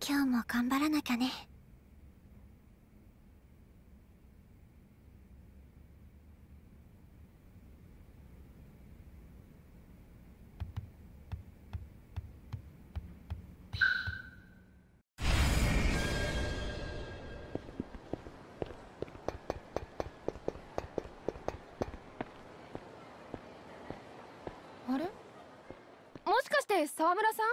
今日も頑張らなきゃね。 あれ、もしかして沢村さん？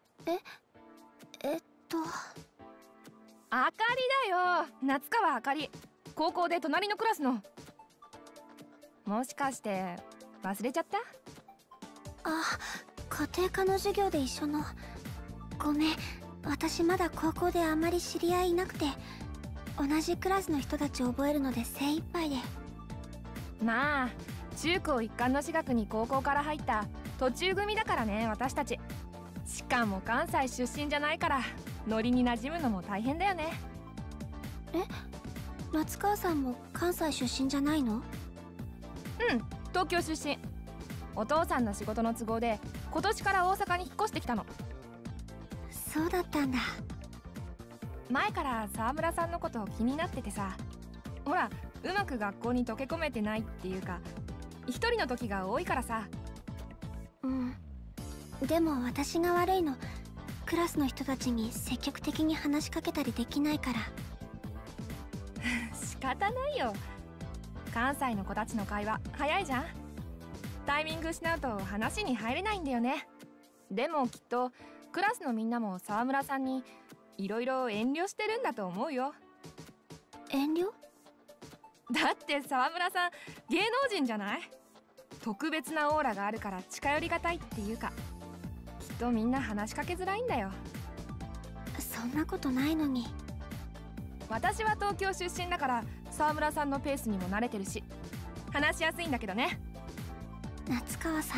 あかりだよ、夏川あかり。高校で隣のクラスの。もしかして忘れちゃった？ あ、家庭科の授業で一緒の。ごめん、私まだ高校であまり知り合いいなくて、同じクラスの人たちを覚えるので精一杯で。 まあ中高一貫の私学に高校から入った途中組だからね、私たち。しかも関西出身じゃないからノリに馴染むのも大変だよね。 夏川さんも関西出身じゃないの？ うん、東京出身。お父さんの仕事の都合で今年から大阪に引っ越してきたの。 そうだったんだ。 前から沢村さんのこと気になっててさ。ほら、うまく学校に溶け込めてないっていうか、一人の時が多いからさ。 うん、でも私が悪いの。クラスの人たちに積極的に話しかけたりできないから。 仕方ないよ。関西の子たちの会話早いじゃん。タイミング失うと話に入れないんだよね。でもきっとクラスのみんなも沢村さんにいろいろ遠慮してるんだと思うよ。 遠慮？ だって沢村さん芸能人じゃない？特別なオーラがあるから近寄りがたいっていうか、きっとみんな話しかけづらいんだよ。 そんなことないのに。 私は東京出身だから沢村さんのペースにも慣れてるし話しやすいんだけどね。 夏川さん。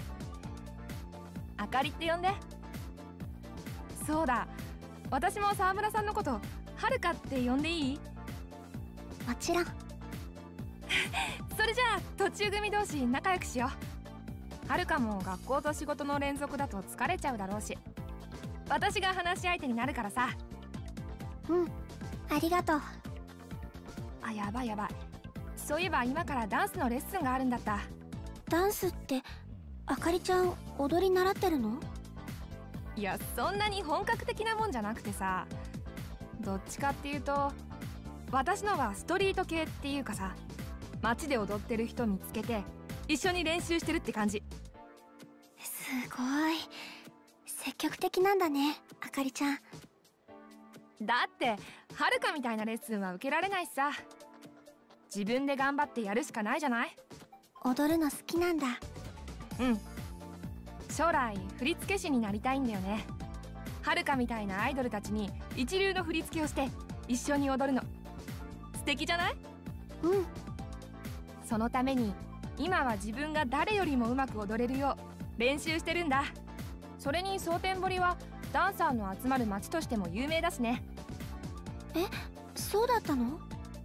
あかりって呼んで。そうだ、私も沢村さんのことはるかって呼んでいい？ もちろん。 それじゃあ途中組同士仲良くしよう。はるかも学校と仕事の連続だと疲れちゃうだろうし、私が話し相手になるからさ。 うん、ありがとう。 あ、やばいやばい。そういえば今からダンスのレッスンがあるんだった。 ダンスって、あかりちゃん踊り習ってるの？ いや、そんなに本格的なもんじゃなくてさ、どっちかっていうと私のはストリート系っていうかさ、街で踊ってる人見つけて一緒に練習してるって感じ。 すごい積極的なんだね、あかりちゃん。 だってはるかみたいなレッスンは受けられないしさ、自分で頑張ってやるしかないじゃない。 踊るの好きなんだ。 うん、将来振付師になりたいんだよね。はるかみたいなアイドルたちに一流の振り付けをして一緒に踊るの素敵じゃない？ うん。 そのために今は自分が誰よりもうまく踊れるよう練習してるんだ。それに蒼天堀はダンサーの集まる街としても有名だしね。 そうだったの？ うん、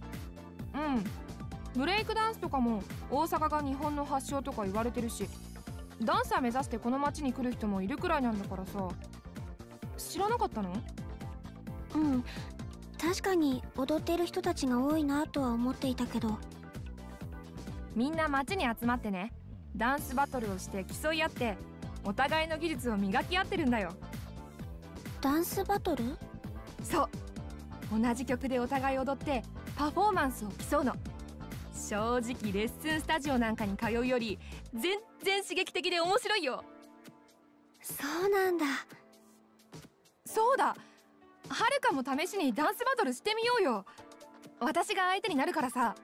ブレイクダンスとかも大阪が日本の発祥とか言われてるし、ダンサー目指してこの街に来る人もいるくらいなんだからさ。知らなかったの？ うん、確かに踊っている人たちが多いなとは思っていたけど。 みんな街に集まってね、ダンスバトルをして競い合ってお互いの技術を磨き合ってるんだよ。 ダンスバトル？ そう、同じ曲でお互い踊ってパフォーマンスを競うの。正直レッスンスタジオなんかに通うより全然刺激的で面白いよ。 そうなんだ。 そうだ、はるかも試しにダンスバトルしてみようよ。私が相手になるからさ。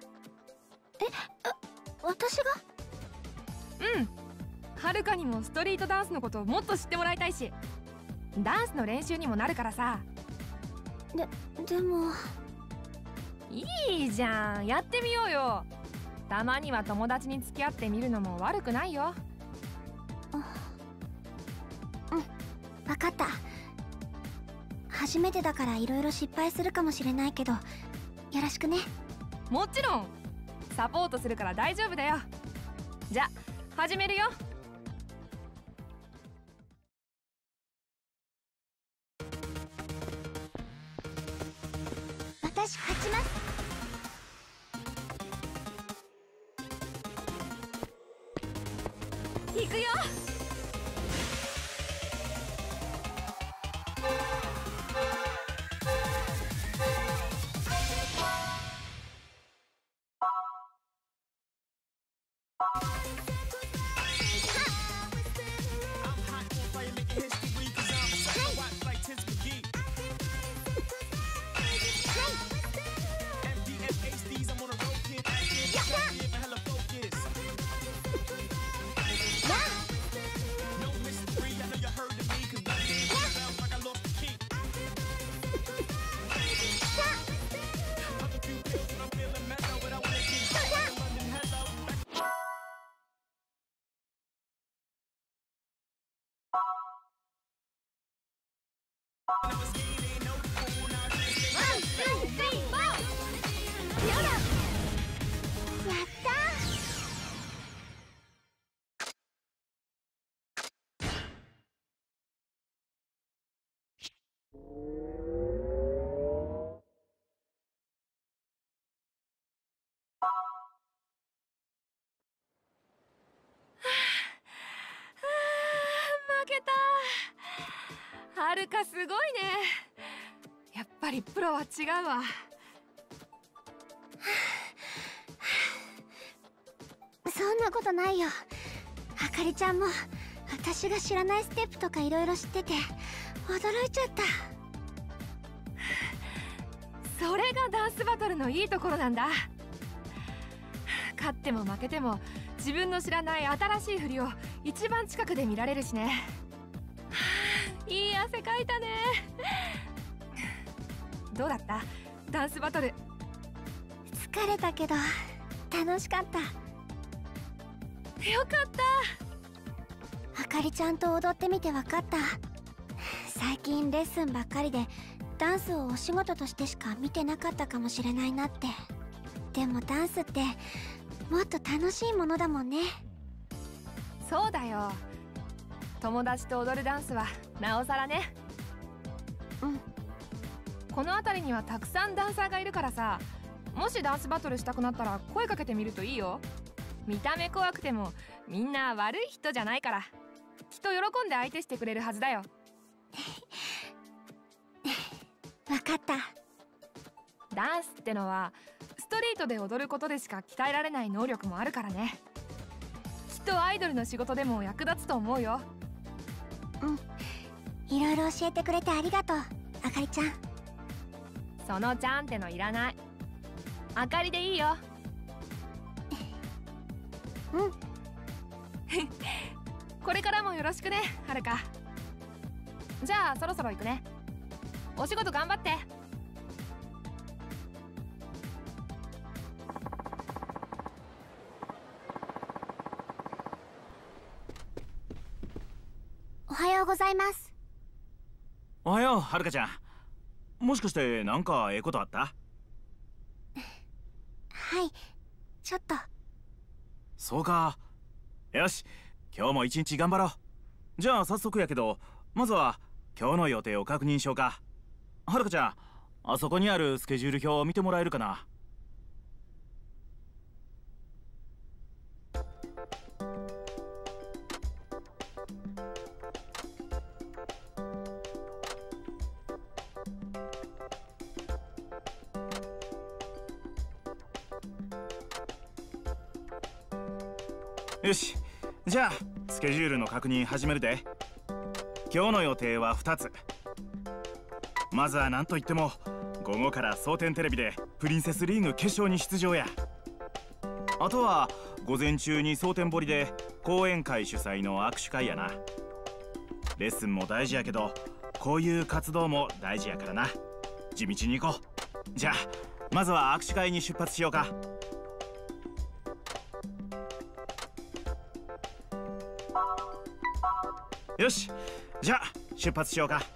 私が？ うん、はるかにもストリートダンスのことをもっと知ってもらいたいし、ダンスの練習にもなるからさ。 でも。 いいじゃん、やってみようよ。たまには友達に付き合ってみるのも悪くないよ。 うん、分かった。初めてだからいろいろ失敗するかもしれないけど、よろしくね。 もちろんサポートするから大丈夫だよ。じゃあ始めるよ。 私勝ちます。 行くよ。負けた。はるかすごいね。やっぱりプロは違うわ。 そんなことないよ。あかりちゃんも私が知らないステップとかいろいろ知ってて驚いちゃった。 それがダンスバトルのいいところなんだ。勝っても負けても自分の知らない新しい振りを一番近くで見られるしね。いい汗かいたね。どうだった？ダンスバトル。 疲れたけど楽しかった。 よかった。 あかりちゃんと踊ってみて分かった。最近レッスンばっかりでダンスをお仕事としてしか見てなかったかもしれないなって。でもダンスってもっと楽しいものだもんね。 そうだよ。友達と踊るダンスはなおさらね。 うん。 この辺りにはたくさんダンサーがいるからさ、もしダンスバトルしたくなったら声かけてみるといいよ。見た目怖くてもみんな悪い人じゃないから、きっと喜んで相手してくれるはずだよ。 分かった。 ダンスってのはストリートで踊ることでしか鍛えられない能力もあるからね。きっとアイドルの仕事でも役立つと思うよ。 うん、いろいろ教えてくれてありがとう、あかりちゃん。 そのちゃんってのいらない。あかりでいいよ。 うん。 これからもよろしくね、はるか。じゃあそろそろ行くね。お仕事頑張って。 おはようございます。 おはよう、はるかちゃん。もしかしてなんかええことあった？ はい、ちょっと。 そうか。よし、今日も一日頑張ろう。じゃあ早速やけど、まずは今日の予定を確認しようか。はるかちゃん、あそこにあるスケジュール表を見てもらえるかな？よし、じゃあスケジュールの確認始めるで。今日の予定は2つ。まずは何といっても午後から蒼天テレビでプリンセスリーグ決勝に出場や。あとは午前中に蒼天堀で講演会主催の握手会やな。レッスンも大事やけどこういう活動も大事やからな。地道に行こう。じゃあまずは握手会に出発しようか。よし、じゃあ出発しようか。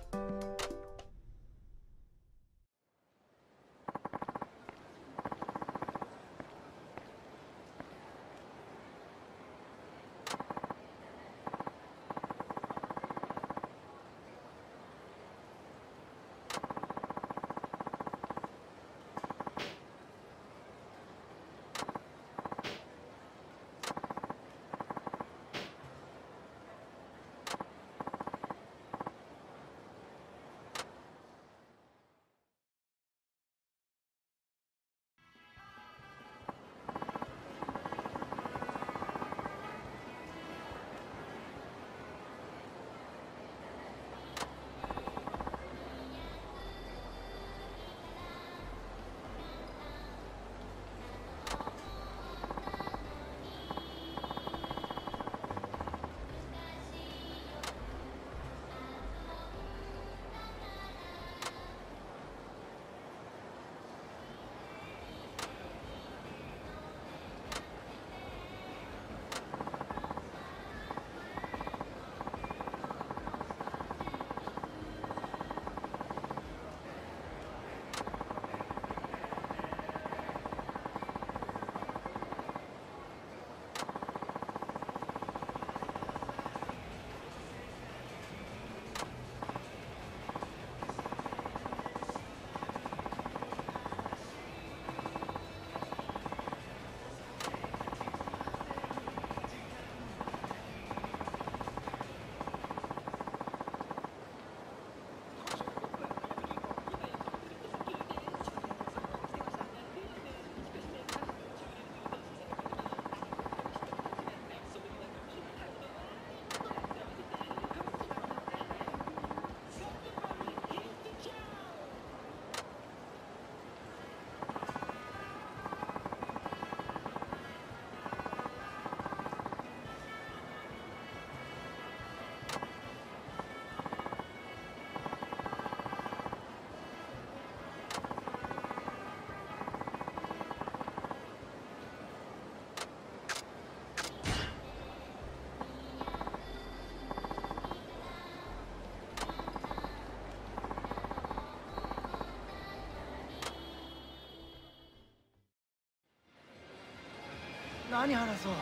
何話そう。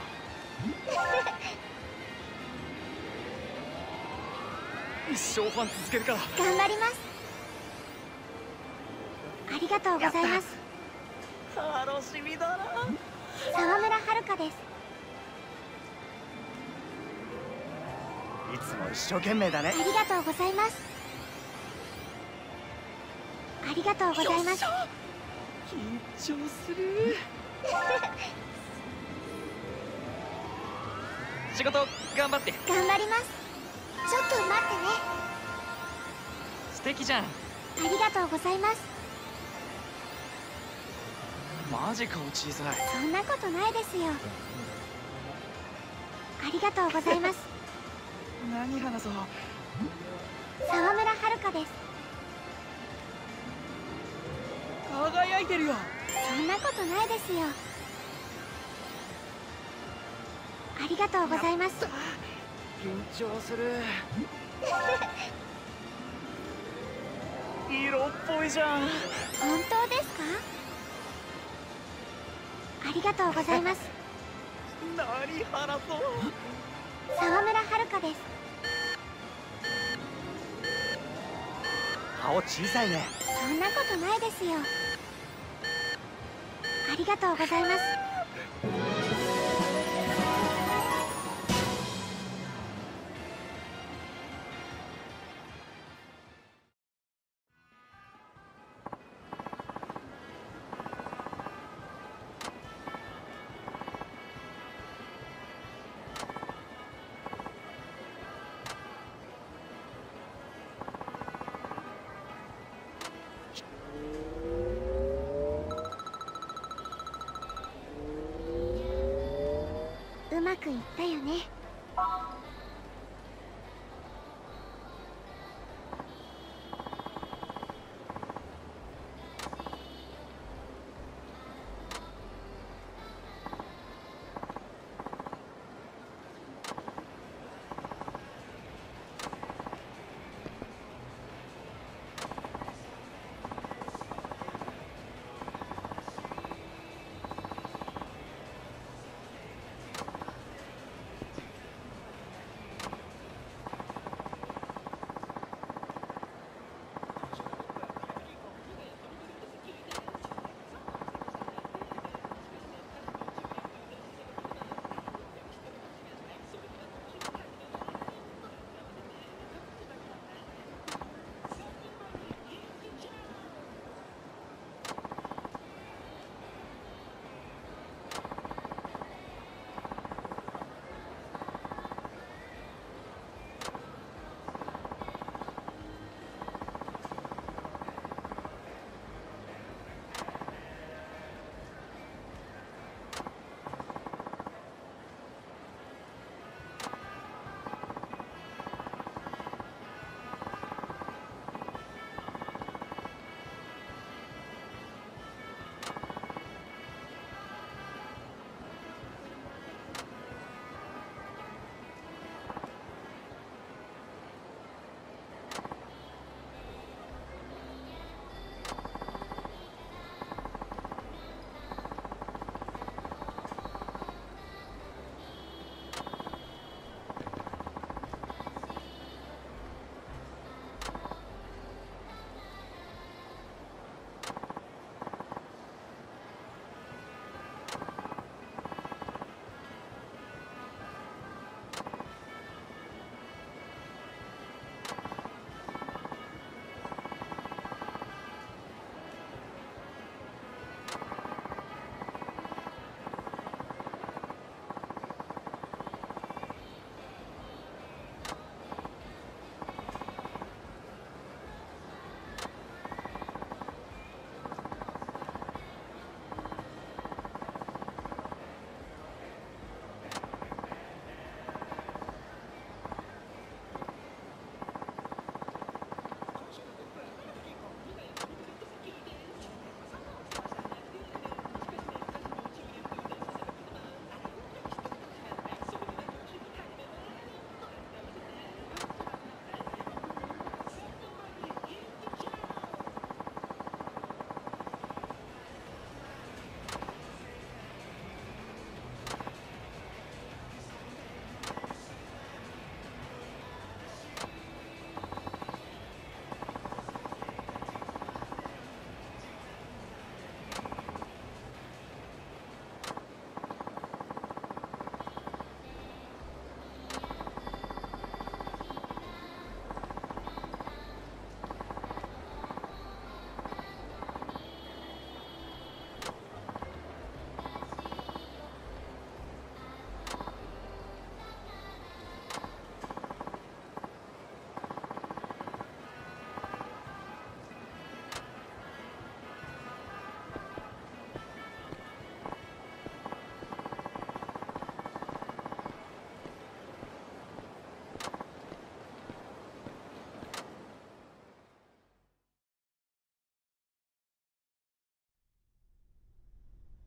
一生ファン続けるから。 頑張ります。ありがとうございます。 楽しみだな。 沢村遥です。 いつも一生懸命だね。 ありがとうございます。ありがとうございます。 緊張する。仕事頑張って。 頑張ります。ちょっと待ってね。 素敵じゃん。 ありがとうございます。 マジ顔小さい。 そんなことないですよ。ありがとうございます。 何話そう。 沢村遥です。 輝いてるよ。 そんなことないですよ。ありがとうございます。 緊張する。色っぽいじゃん。 本当ですか？ありがとうございます。 何話そう。 沢村遥です。 顔小さいね。 そんなことないですよ。ありがとうございます。うまくいったよね。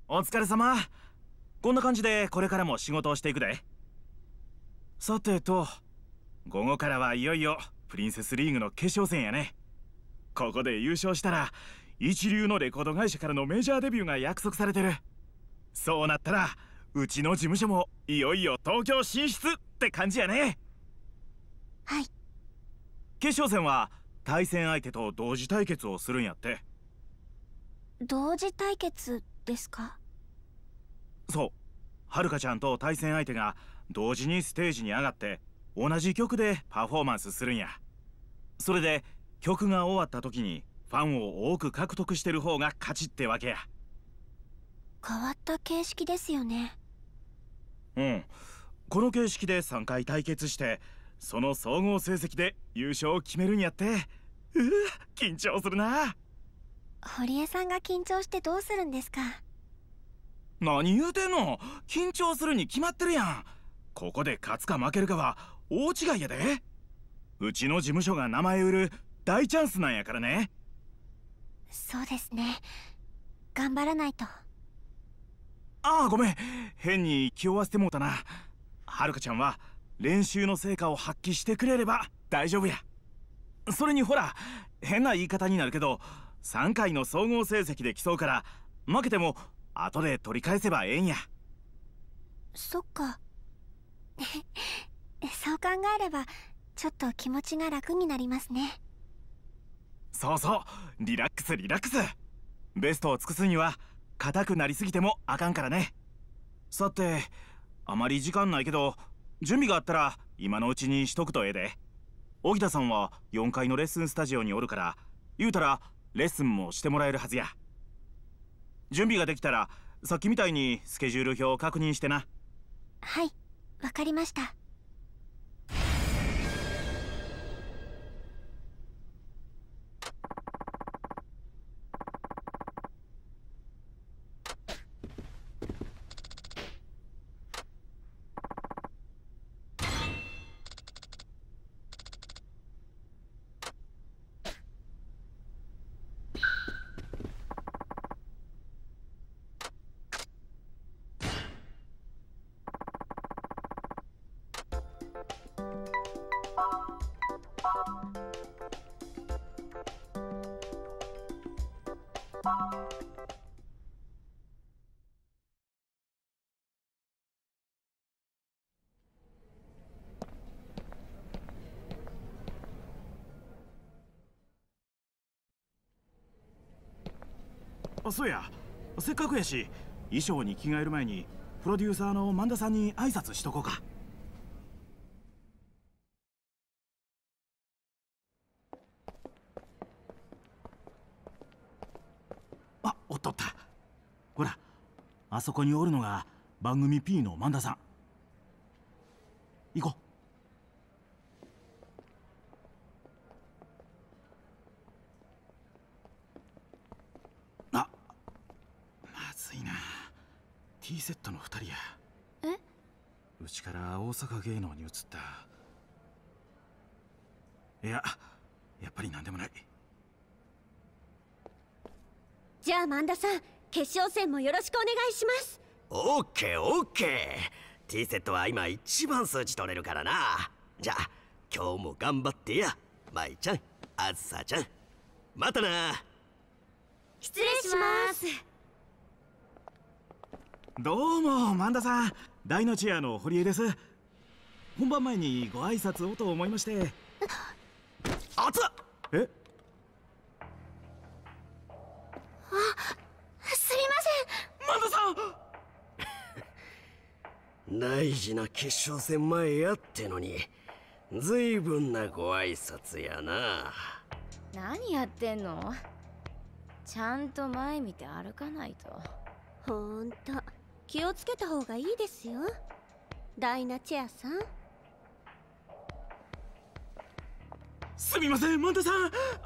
お疲れ様。こんな感じでこれからも仕事をしていくで。さてと、午後からはいよいよプリンセスリーグの決勝戦やね。ここで優勝したら一流のレコード会社からのメジャーデビューが約束されてる。そうなったらうちの事務所もいよいよ東京進出って感じやね。 はい。 決勝戦は対戦相手と同時対決をするんやって。 同時対決ですか？ そう、はるかちゃんと対戦相手が同時にステージに上がって同じ曲でパフォーマンスするんや。それで曲が終わった時にファンを多く獲得してる方が勝ちってわけや。 変わった形式ですよね。 うん、この形式で3回対決してその総合成績で優勝を決めるんやって。緊張するな。 堀江さんが緊張してどうするんですか？ 何言うてんの。緊張するに決まってるやん。ここで勝つか負けるかは大違いやで。うちの事務所が名前売る大チャンスなんやからね。 そうですね。頑張らないと。 ああ、ごめん、変に気負わせてもうたな。はるかちゃんは練習の成果を発揮してくれれば大丈夫や。それにほら、変な言い方になるけど3回の総合成績で競うから、負けても後で取り返せばええんや。 そっか。そう考えればちょっと気持ちが楽になりますね。 そうそう、リラックスリラックス。ベストを尽くすには硬くなりすぎてもあかんからね。さて、あまり時間ないけど準備があったら今のうちにしとくとええで。荻田さんは4階のレッスンスタジオにおるから、言うたらレッスンもしてもらえるはずや。準備ができたらさっきみたいにスケジュール表を確認してな。 はい、わかりました。 そうや、せっかくやし衣装に着替える前にプロデューサーの萬田さんに挨拶しとこうか。あ、おっとった。ほら、あそこにおるのが番組 P の萬田さん。行こう。あ、まずいな。T セットの2人や。 え？ うちから大阪芸能に移った。いや、やっぱりなんでもない。 じゃあ萬田さん、決勝戦もよろしくお願いします。 オッケーオッケー。 T セットは今一番数値取れるからな。じゃあ今日も頑張ってや、舞ちゃん、あずさちゃん。またな。 失礼します。 どうも萬田さん、大のチアの堀江です。本番前にご挨拶をと思いまして。 あつっ。 え？ すみま萬田さん。 大事な決勝戦前やってのに随分なご挨拶やな。 何やってんの？ちゃんと前見て歩かないと。 ほんと気をつけた方がいいですよ、ダイナチェアさん。 すみません萬田さん。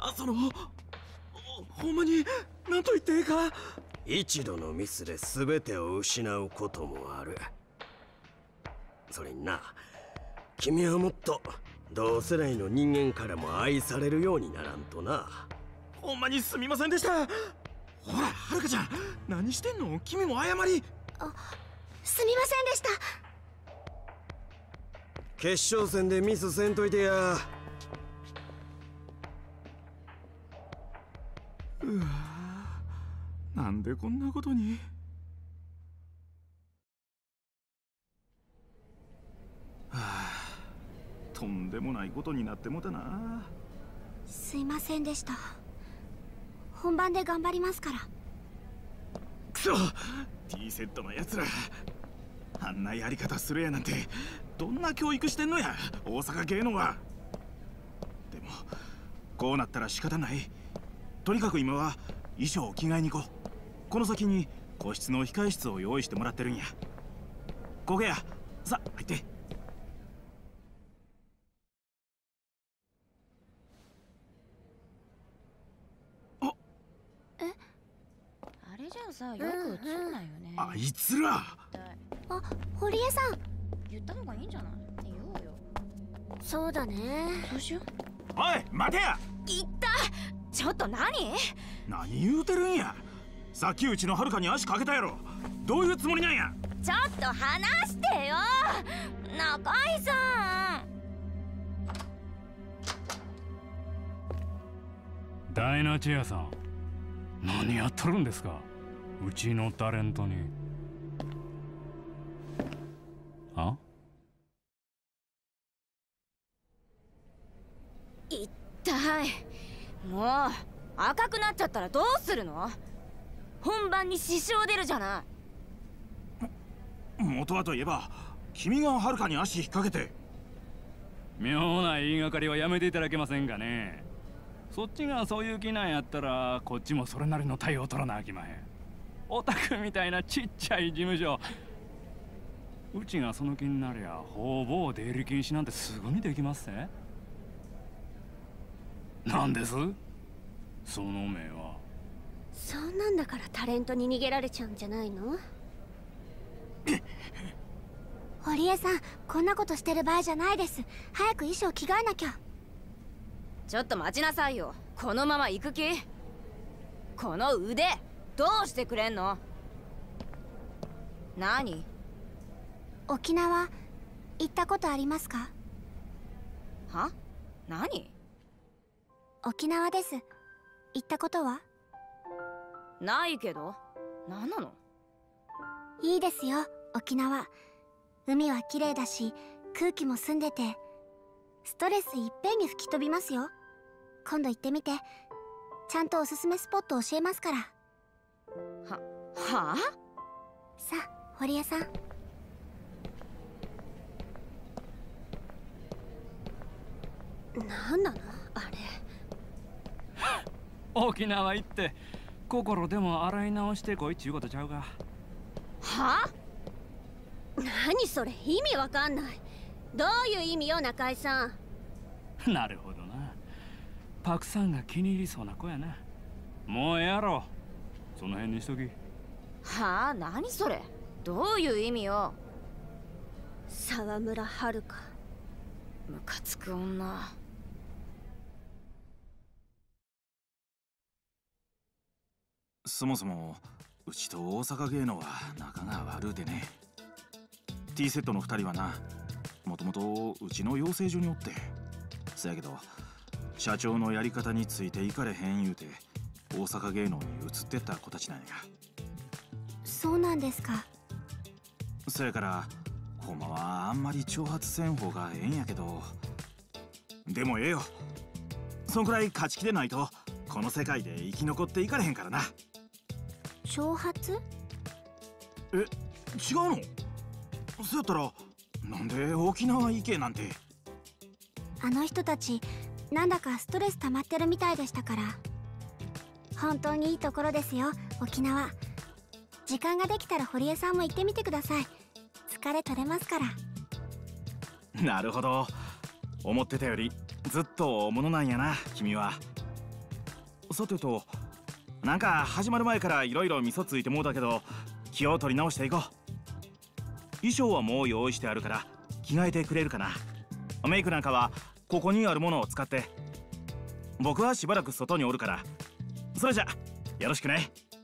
ほんまに何と言っていいか。 一度のミスで全てを失うこともある。それにな、君はもっと同世代の人間からも愛されるようにならんとな。 ほんまにすみませんでした。 ほらはるかちゃん、何してんの？君も謝り。 すみませんでした。 決勝戦でミスせんといてや。 うわ、なんでこんなことに。はあ、とんでもないことになってもたな。 すいませんでした。本番で頑張りますから。 くそ、T セットのやつら、あんなやり方するやなんてどんな教育してんのや、大阪芸能は。でもこうなったら仕方ない。とにかく今は衣装を着替えに行こう。この先に個室の控え室を用意してもらってるんや。こげや、さあ入って。 あれじゃさ、よく映んないよね。 あいつら。 あ、堀江さん。 言った方がいいんじゃない？言おうよ。 そうだね。 そうしよう。 おい待てや。 いった。ちょっと何言うてるんや。さっきうちのはるかに足かけたやろ。どういうつもりなんや。 ちょっと話してよ、中井さん。 ダイナチェアさん、何やっとるんですか、うちのタレントに。あ？ 痛い。もう赤くなっちゃったらどうするの？本番に支障出るじゃない。 元はといえば君がはるかに足引っ掛けて。 妙な言いがかりはやめていただけませんかね。そっちがそういう気なんやったらこっちもそれなりの対応を取らなあきまへん。オタクみたいなちっちゃい事務所、うちがその気になりゃ方々出入り禁止なんてすぐにできますぜ。なんですその目は。 そんなんだからタレントに逃げられちゃうんじゃないの？堀江さん、こんなことしてる場合じゃないです。早く衣装着替えなきゃ。 ちょっと待ちなさいよ。このまま行く気？この腕どうしてくれんの？何？ 沖縄行ったことありますか？ は？何？ 沖縄です。行ったことは？ ないけど。何なの？ いいですよ、沖縄。海は綺麗だし空気も澄んでてストレスいっぺんに吹き飛びますよ。今度行ってみて。ちゃんとおすすめスポット教えますから。 はあ？ さあ堀江さん。なんなのあれ。 沖縄行って心でも洗い直してこいっちゅうことちゃうか。 は？ 何それ、意味わかんない。どういう意味よ中井さん。 なるほどな。パクさんが気に入りそうな子やな。もうええやろ、その辺にしとき。 はあ？何それ、どういう意味よ。 沢村遥。 ムカつく女。 そもそもうちと大阪芸能は仲が悪うてね。 T セットの2人はな、もともとうちの養成所におって。そやけど社長のやり方についていかれへん言うて大阪芸能に移ってった子たちなんや。 そうなんですか。 そやからほんまはあんまり挑発せん方がええんやけど、でもええよ。そんくらい勝ち気でないとこの世界で生き残っていかれへんからな。 挑発？ え、違うの？そうやったらなんで沖縄行けなんて。 あの人たちなんだかストレス溜まってるみたいでしたから。本当にいいところですよ沖縄。時間ができたら堀江さんも行ってみてください。疲れ取れますから。 なるほど、思ってたよりずっと大物なんやな君は。さてと、なんか始まる前からいろいろ味噌ついてもうたけど気を取り直していこう。衣装はもう用意してあるから着替えてくれるかな。メイクなんかはここにあるものを使って。僕はしばらく外におるから。それじゃよろしくね。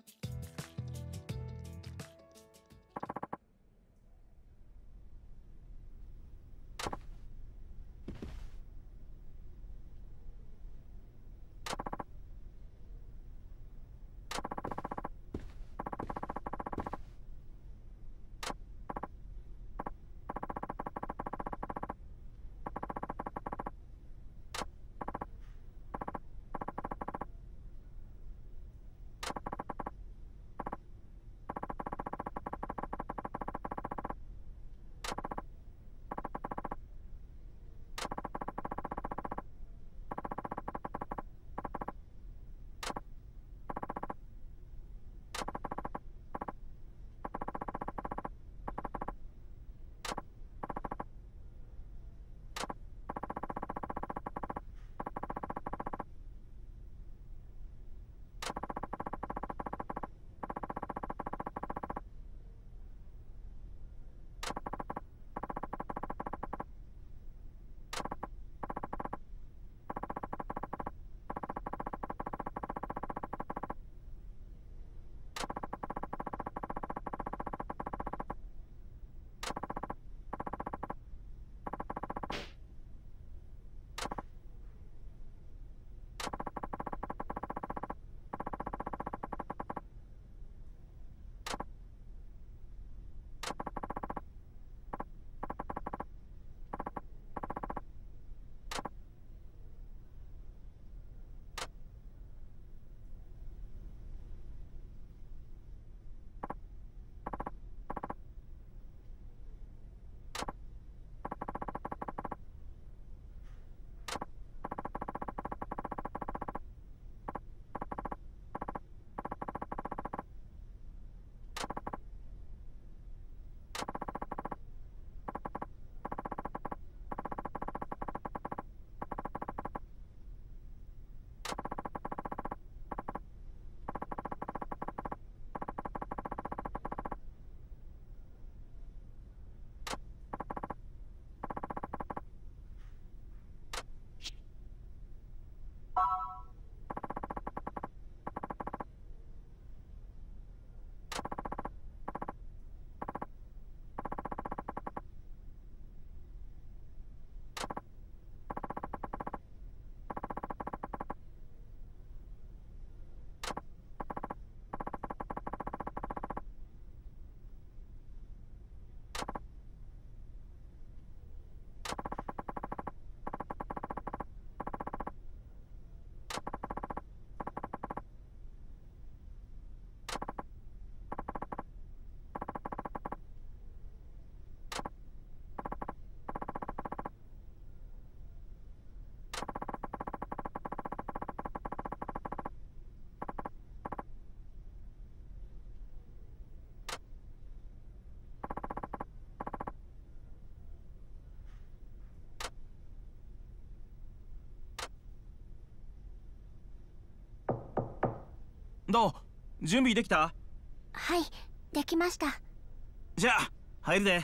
どう？準備できた？ はい、できました。 じゃあ入るで。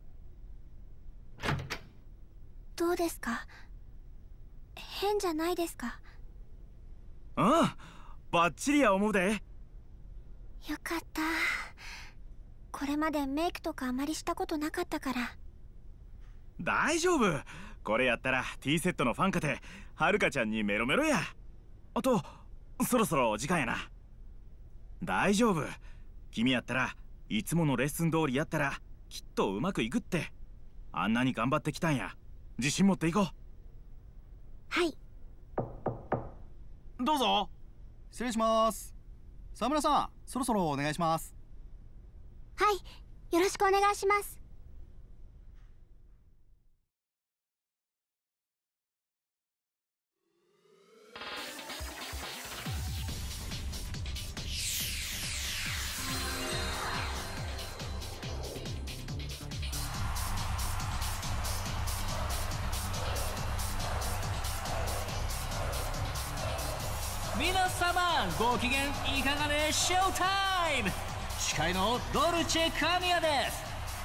どうですか？変じゃないですか？ うん、バッチリや思うで。 よかった。これまでメイクとかあまりしたことなかったから。 大丈夫。これやったら T セットのファンかてはるかちゃんにメロメロや。あとそろそろ時間やな。大丈夫。君やったらいつものレッスン通りやったらきっとうまくいくって。あんなに頑張ってきたんや。自信持っていこう。 はい。 どうぞ。 失礼します。沢村さん、そろそろお願いします。 はい、よろしくお願いします。 皆様ご機嫌いかがでしょうタイム。司会のドルチェ神谷です。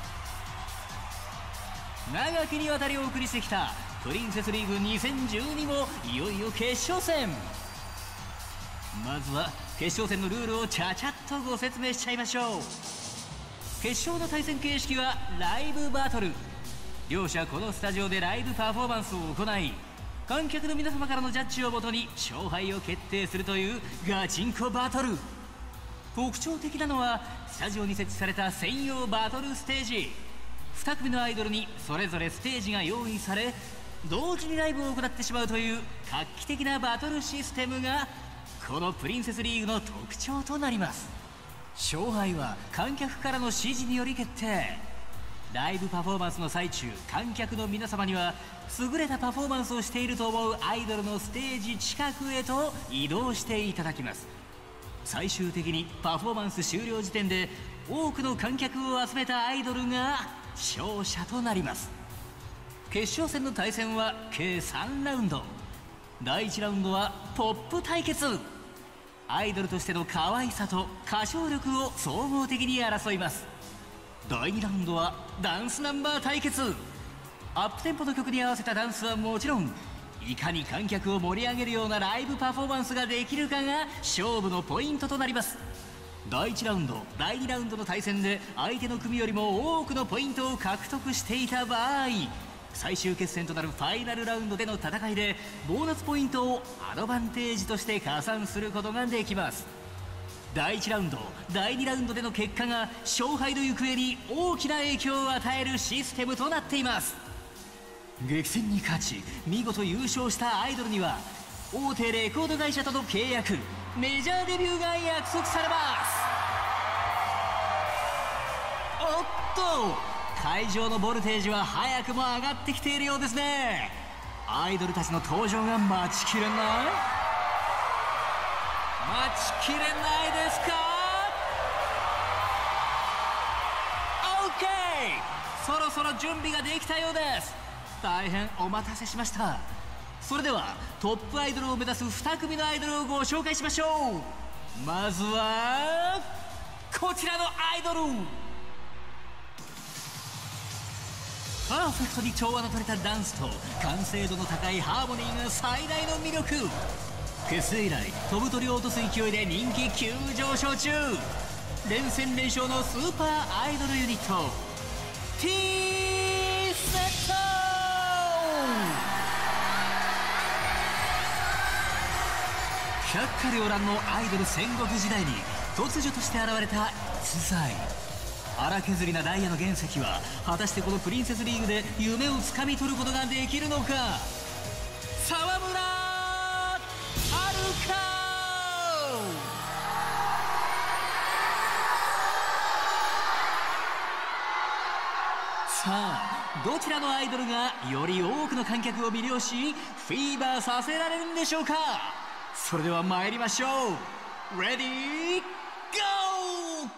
長きにわたりお送りしてきたプリンセスリーグ2012もいよいよ決勝戦。まずは決勝戦のルールをちゃちゃっとご説明しちゃいましょう。決勝の対戦形式はライブバトル。両者このスタジオでライブパフォーマンスを行い、観客の皆様からのジャッジをもとに勝敗を決定するというガチンコバトル。特徴的なのはスタジオに設置された専用バトルステージ。2組のアイドルにそれぞれステージが用意され、同時にライブを行ってしまうという画期的なバトルシステムがこのプリンセスリーグの特徴となります。勝敗は観客からの指示により決定。ライブパフォーマンスの最中、観客の皆様には優れたパフォーマンスをしていると思うアイドルのステージ近くへと移動していただきます。最終的にパフォーマンス終了時点で多くの観客を集めたアイドルが勝者となります。決勝戦の対戦は計3ラウンド。第1ラウンドはポップ対決。アイドルとしての可愛さと歌唱力を総合的に争います。第2ラウンドはダンスナンバー対決。アップテンポの曲に合わせたダンスはもちろん、いかに観客を盛り上げるようなライブパフォーマンスができるかが勝負のポイントとなります。第1ラウンド、第2ラウンドの対戦で相手の組よりも多くのポイントを獲得していた場合、最終決戦となるファイナルラウンドでの戦いでボーナスポイントをアドバンテージとして加算することができます。第1ラウンド、第2ラウンドでの結果が勝敗の行方に大きな影響を与えるシステムとなっています。激戦に勝ち見事優勝したアイドルには大手レコード会社との契約、メジャーデビューが約束されます。おっと、会場のボルテージは早くも上がってきているようですね。アイドルたちの登場が待ちきれない。待ちきれないですか？ OK、 そろそろ準備ができたようです。大変お待たせしました。それではトップアイドルを目指す2組のアイドルをご紹介しましょう。まずはこちらのアイドル。パーフェクトに調和の取れたダンスと完成度の高いハーモニーが最大の魅力。結成以来飛ぶ鳥を落とす勢いで人気急上昇中。連戦連勝のスーパーアイドルユニット T セット。百花繚乱のアイドル戦国時代に突如として現れた逸材。荒削りなダイヤの原石は果たしてこのプリンセスリーグで夢をつかみ取ることができるのか。沢村はるか。さあ、どちらのアイドルがより多くの観客を魅了しフィーバーさせられるんでしょうか。それでは参りましょう。レディーゴー。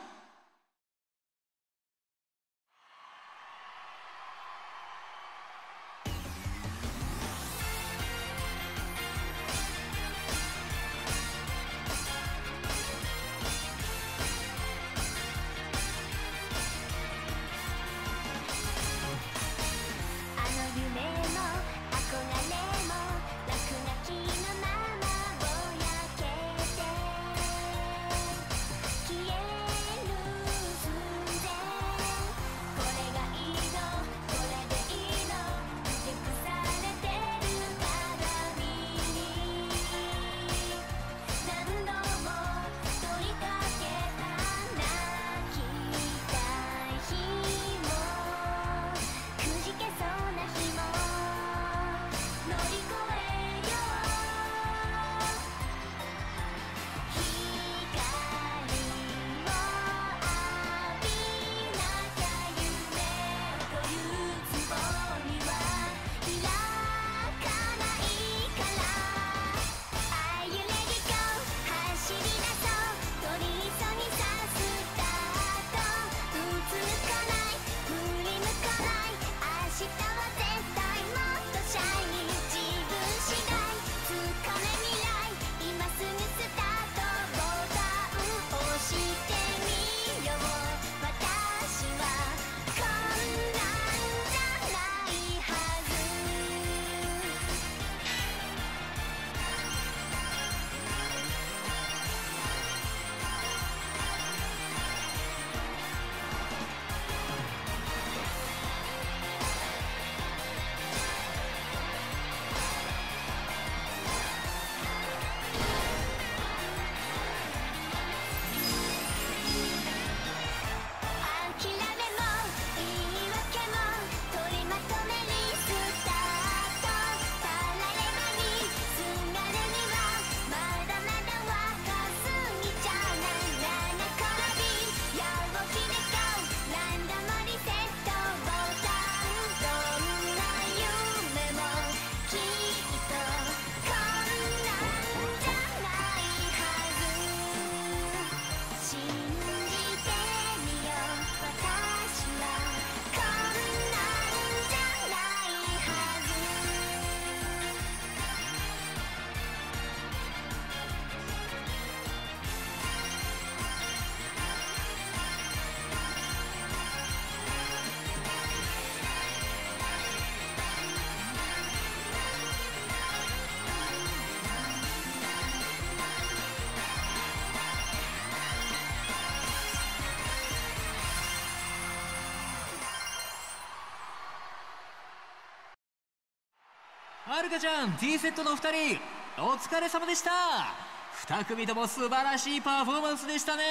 はるかちゃん、 T セットの2人お疲れ様でした。2組とも素晴らしいパフォーマンスでしたね。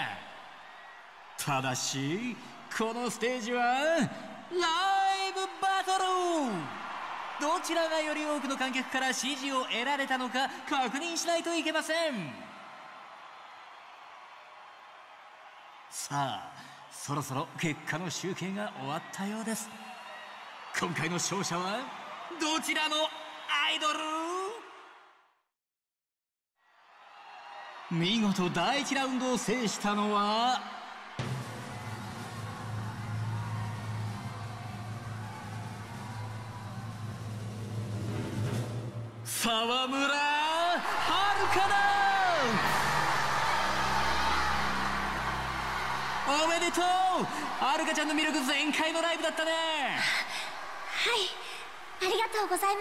ただしこのステージはライブバトル、どちらがより多くの観客から支持を得られたのか確認しないといけません。さあ、そろそろ結果の集計が終わったようです。今回の勝者はどちらのアイドル？見事第1ラウンドを制したのは沢村はるかだ。おめでとう、はるかちゃんの魅力全開のライブだったね。 はい、ありがとうございます。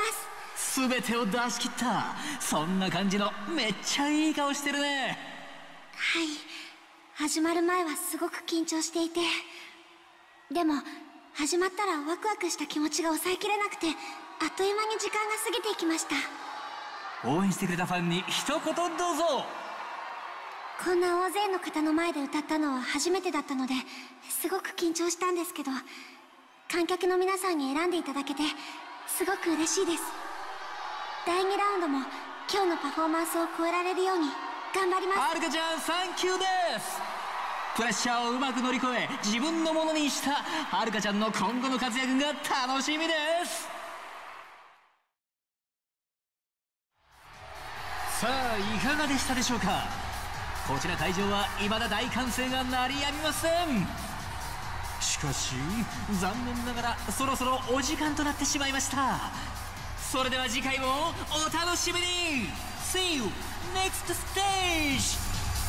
全てを出し切った。そんな感じのめっちゃいい顔してるね。 はい、始まる前はすごく緊張していて、でも始まったらワクワクした気持ちが抑えきれなくて、あっという間に時間が過ぎていきました。 応援してくれたファンに一言どうぞ。 こんな大勢の方の前で歌ったのは初めてだったので、すごく緊張したんですけど、観客の皆さんに選んでいただけてすごく嬉しいです。第2ラウンドも今日のパフォーマンスを超えられるように頑張ります。 はるかちゃん、サンキューです。プレッシャーをうまく乗り越え自分のものにしたはるかちゃんの今後の活躍が楽しみです。さあ、いかがでしたでしょうか。こちら会場は未だ大歓声が鳴りやみません。しかし残念ながらそろそろお時間となってしまいました。それでは次回もお楽しみに。 See you next stage。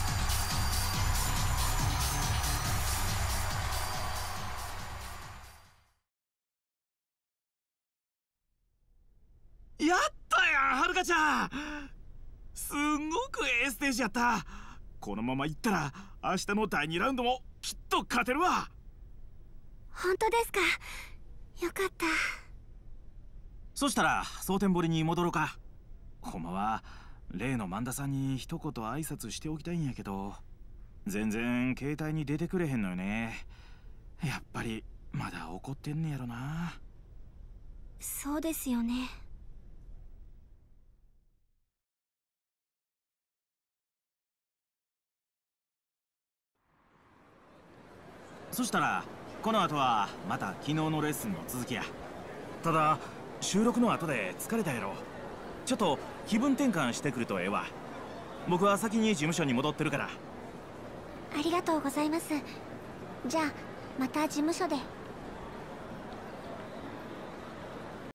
やったやん、はるかちゃん。すんごくステージやった。このままいったら明日の第2ラウンドもきっと勝てるわ。 本当ですか。よかった。 そしたら蒼天堀に戻ろうか。ほんまは例の萬田さんに一言挨拶しておきたいんやけど、全然携帯に出てくれへんのよね。やっぱりまだ怒ってんねやろな。 そうですよね。 そしたらこの後はまた昨日のレッスンの続きや。ただ収録の後で疲れたやろ。ちょっと気分転換してくるとええわ。僕は先に事務所に戻ってるから。 ありがとうございます。じゃあまた事務所で